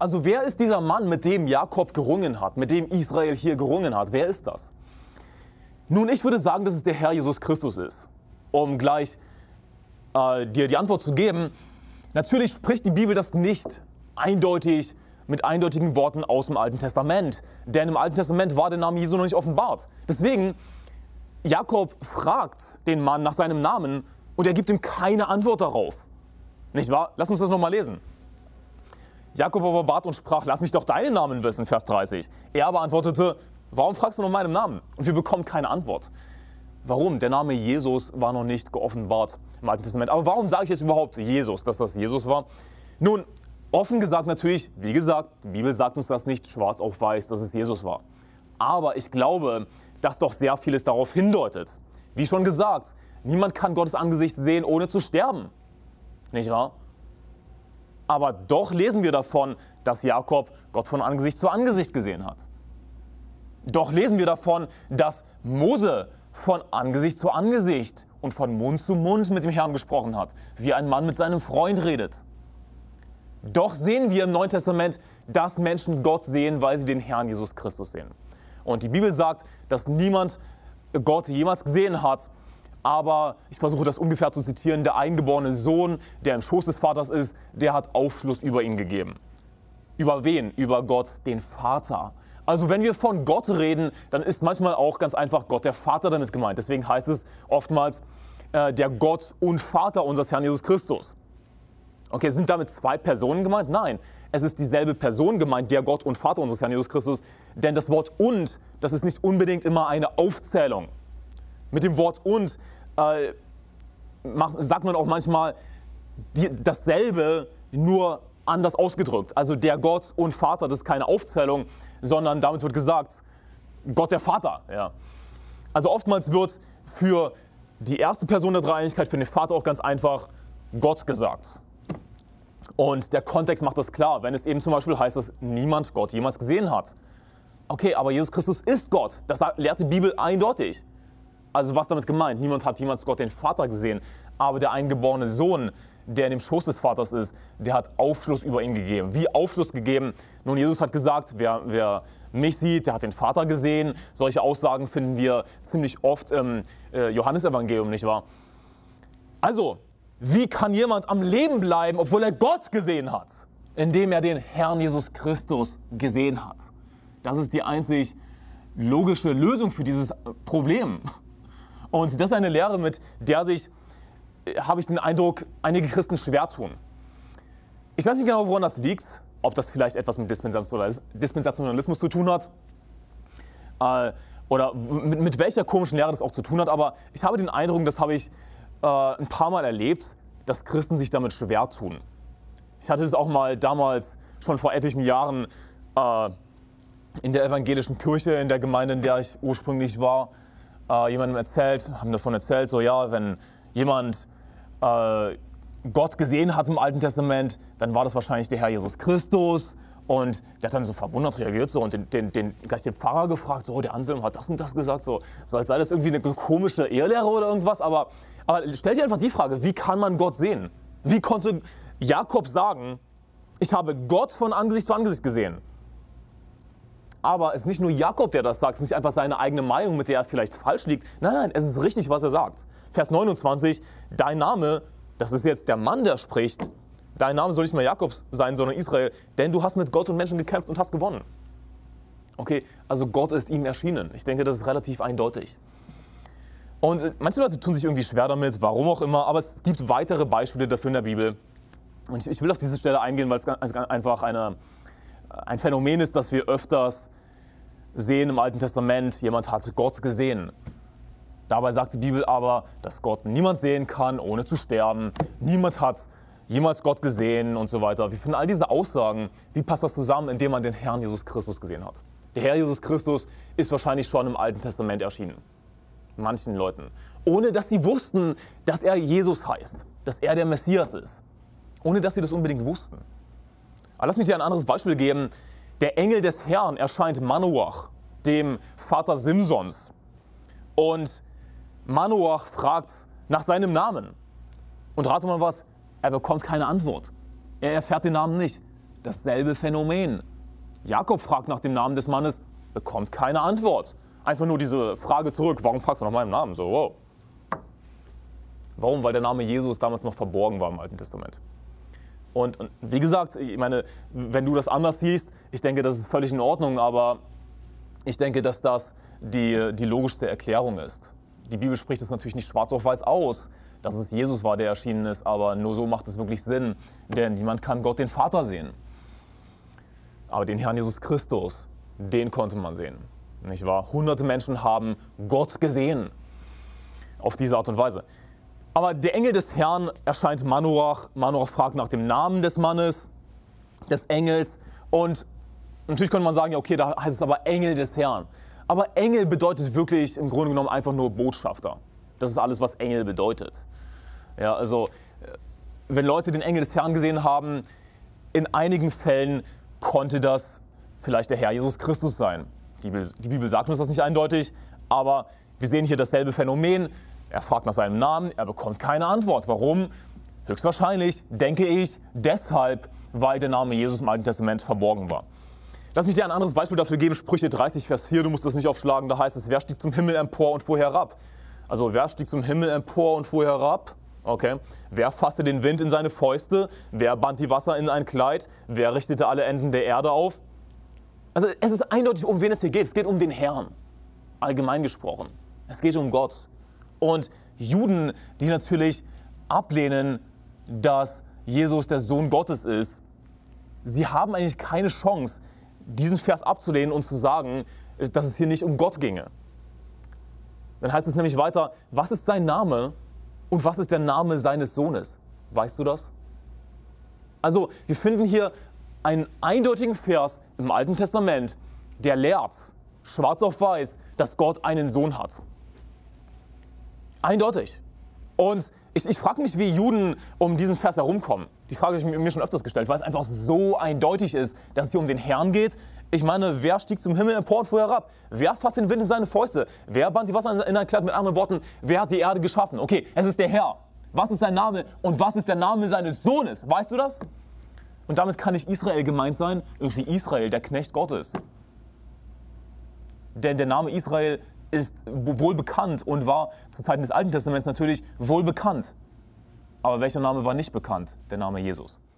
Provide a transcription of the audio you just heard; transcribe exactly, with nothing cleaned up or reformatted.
Also wer ist dieser Mann, mit dem Jakob gerungen hat, mit dem Israel hier gerungen hat? Wer ist das? Nun, ich würde sagen, dass es der Herr Jesus Christus ist. Um gleich äh, dir die Antwort zu geben, natürlich spricht die Bibel das nicht eindeutig mit eindeutigen Worten aus dem Alten Testament. Denn im Alten Testament war der Name Jesu noch nicht offenbart. Deswegen, Jakob fragt den Mann nach seinem Namen und er gibt ihm keine Antwort darauf. Nicht wahr? Lass uns das nochmal lesen. Jakob aber bat und sprach, lass mich doch deinen Namen wissen, Vers dreißig. Er aber antwortete, warum fragst du nach meinem Namen? Und wir bekommen keine Antwort. Warum? Der Name Jesus war noch nicht geoffenbart im Alten Testament. Aber warum sage ich jetzt überhaupt Jesus, dass das Jesus war? Nun, offen gesagt natürlich, wie gesagt, die Bibel sagt uns das nicht schwarz auf weiß, dass es Jesus war. Aber ich glaube, dass doch sehr vieles darauf hindeutet. Wie schon gesagt, niemand kann Gottes Angesicht sehen, ohne zu sterben. Nicht wahr? Aber doch lesen wir davon, dass Jakob Gott von Angesicht zu Angesicht gesehen hat. Doch lesen wir davon, dass Mose von Angesicht zu Angesicht und von Mund zu Mund mit dem Herrn gesprochen hat, wie ein Mann mit seinem Freund redet. Doch sehen wir im Neuen Testament, dass Menschen Gott sehen, weil sie den Herrn Jesus Christus sehen. Und die Bibel sagt, dass niemand Gott jemals gesehen hat, aber ich versuche das ungefähr zu zitieren, der eingeborene Sohn, der im Schoß des Vaters ist, der hat Aufschluss über ihn gegeben. Über wen? Über Gott, den Vater. Also wenn wir von Gott reden, dann ist manchmal auch ganz einfach Gott der Vater damit gemeint. Deswegen heißt es oftmals äh, der Gott und Vater unseres Herrn Jesus Christus. Okay, sind damit zwei Personen gemeint? Nein, es ist dieselbe Person gemeint, der Gott und Vater unseres Herrn Jesus Christus. Denn das Wort und, das ist nicht unbedingt immer eine Aufzählung. Mit dem Wort und äh, macht, sagt man auch manchmal die, dasselbe, nur anders ausgedrückt. Also der Gott und Vater, das ist keine Aufzählung, sondern damit wird gesagt, Gott der Vater. Ja. Also oftmals wird für die erste Person der Dreieinigkeit, für den Vater auch ganz einfach Gott gesagt. Und der Kontext macht das klar, wenn es eben zum Beispiel heißt, dass niemand Gott jemals gesehen hat. Okay, aber Jesus Christus ist Gott. Das lehrt die Bibel eindeutig. Also was damit gemeint? Niemand hat jemals Gott den Vater gesehen, aber der eingeborene Sohn, der in dem Schoß des Vaters ist, der hat Aufschluss über ihn gegeben. Wie Aufschluss gegeben? Nun, Jesus hat gesagt, wer, wer mich sieht, der hat den Vater gesehen. Solche Aussagen finden wir ziemlich oft im äh, Johannesevangelium, nicht wahr? Also, wie kann jemand am Leben bleiben, obwohl er Gott gesehen hat? Indem er den Herrn Jesus Christus gesehen hat. Das ist die einzig logische Lösung für dieses Problem. Und das ist eine Lehre, mit der sich, habe ich den Eindruck, einige Christen schwer tun. Ich weiß nicht genau, woran das liegt, ob das vielleicht etwas mit Dispensationalismus zu tun hat äh, oder mit, mit welcher komischen Lehre das auch zu tun hat, aber ich habe den Eindruck, das habe ich äh, ein paar Mal erlebt, dass Christen sich damit schwer tun. Ich hatte es auch mal damals, schon vor etlichen Jahren, äh, in der evangelischen Kirche, in der Gemeinde, in der ich ursprünglich war, äh, jemandem erzählt, haben davon erzählt, so ja, wenn jemand äh, Gott gesehen hat im Alten Testament, dann war das wahrscheinlich der Herr Jesus Christus. Und der hat dann so verwundert reagiert so, und den, den, den, gleich den Pfarrer gefragt, so, der Anselm hat das und das gesagt, so, so als sei das irgendwie eine komische Irrlehre oder irgendwas. Aber, aber stell dir einfach die Frage, wie kann man Gott sehen? Wie konnte Jakob sagen, ich habe Gott von Angesicht zu Angesicht gesehen? Aber es ist nicht nur Jakob, der das sagt, es ist nicht einfach seine eigene Meinung, mit der er vielleicht falsch liegt. Nein, nein, es ist richtig, was er sagt. Vers neunundzwanzig, dein Name, das ist jetzt der Mann, der spricht, dein Name soll nicht mehr Jakob sein, sondern Israel, denn du hast mit Gott und Menschen gekämpft und hast gewonnen. Okay, also Gott ist ihm erschienen. Ich denke, das ist relativ eindeutig. Und manche Leute tun sich irgendwie schwer damit, warum auch immer, aber es gibt weitere Beispiele dafür in der Bibel. Und ich will auf diese Stelle eingehen, weil es einfach eine, ein Phänomen ist, das wir öfters sehen im Alten Testament. Jemand hat Gott gesehen. Dabei sagt die Bibel aber, dass Gott niemand sehen kann, ohne zu sterben. Niemand hat jemals Gott gesehen und so weiter. Wir finden all diese Aussagen, wie passt das zusammen, indem man den Herrn Jesus Christus gesehen hat? Der Herr Jesus Christus ist wahrscheinlich schon im Alten Testament erschienen. Manchen Leuten. Ohne dass sie wussten, dass er Jesus heißt. Dass er der Messias ist. Ohne dass sie das unbedingt wussten. Aber lass mich dir ein anderes Beispiel geben. Der Engel des Herrn erscheint Manoach, dem Vater Simsons. Und Manoach fragt nach seinem Namen. Und rate mal was, er bekommt keine Antwort. Er erfährt den Namen nicht. dasselbe Phänomen. Jakob fragt nach dem Namen des Mannes, bekommt keine Antwort. Einfach nur diese Frage zurück, warum fragst du nach meinem Namen? So, wow. Warum? Weil der Name Jesus damals noch verborgen war im Alten Testament. Und, und wie gesagt, ich meine, wenn du das anders siehst, ich denke, das ist völlig in Ordnung, aber ich denke, dass das die, die logischste Erklärung ist. Die Bibel spricht es natürlich nicht schwarz auf weiß aus, dass es Jesus war, der erschienen ist, aber nur so macht es wirklich Sinn, denn niemand kann Gott den Vater sehen. Aber den Herrn Jesus Christus, den konnte man sehen. Nicht wahr? Hunderte Menschen haben Gott gesehen auf diese Art und Weise. Aber der Engel des Herrn erscheint Manoach. Manoach fragt nach dem Namen des Mannes, des Engels. Und natürlich könnte man sagen, ja okay, da heißt es aber Engel des Herrn. Aber Engel bedeutet wirklich im Grunde genommen einfach nur Botschafter. Das ist alles, was Engel bedeutet. Ja, also, wenn Leute den Engel des Herrn gesehen haben, in einigen Fällen konnte das vielleicht der Herr Jesus Christus sein. Die Bibel, die Bibel sagt uns das nicht eindeutig, aber wir sehen hier dasselbe Phänomen. Er fragt nach seinem Namen, er bekommt keine Antwort. Warum? Höchstwahrscheinlich, denke ich, deshalb, weil der Name Jesus im Alten Testament verborgen war. Lass mich dir ein anderes Beispiel dafür geben, Sprüche dreißig, Vers vier, du musst das nicht aufschlagen, da heißt es, wer stieg zum Himmel empor und fuhr herab? Also, wer stieg zum Himmel empor und fuhr herab? Okay. Wer fasste den Wind in seine Fäuste? Wer band die Wasser in ein Kleid? Wer richtete alle Enden der Erde auf? Also, es ist eindeutig, um wen es hier geht. Es geht um den Herrn, allgemein gesprochen. Es geht um Gott. Und Juden, die natürlich ablehnen, dass Jesus der Sohn Gottes ist, sie haben eigentlich keine Chance, diesen Vers abzulehnen und zu sagen, dass es hier nicht um Gott ginge. Dann heißt es nämlich weiter, was ist sein Name und was ist der Name seines Sohnes? Weißt du das? Also wir finden hier einen eindeutigen Vers im Alten Testament, der lehrt, schwarz auf weiß, dass Gott einen Sohn hat. Eindeutig. Und ich, ich frage mich, wie Juden um diesen Vers herumkommen. Die Frage habe ich mir schon öfters gestellt, weil es einfach so eindeutig ist, dass es hier um den Herrn geht. Ich meine, wer stieg zum Himmel empor und fuhr herab? Wer fasst den Wind in seine Fäuste? Wer band die Wasser in ein Kleid? Mit anderen Worten, wer hat die Erde geschaffen? Okay, es ist der Herr. Was ist sein Name und was ist der Name seines Sohnes? Weißt du das? Und damit kann nicht Israel gemeint sein, irgendwie Israel, der Knecht Gottes. Denn der Name Israel ist wohl bekannt und war zu Zeiten des Alten Testaments natürlich wohl bekannt. Aber welcher Name war nicht bekannt? Der Name Jesus.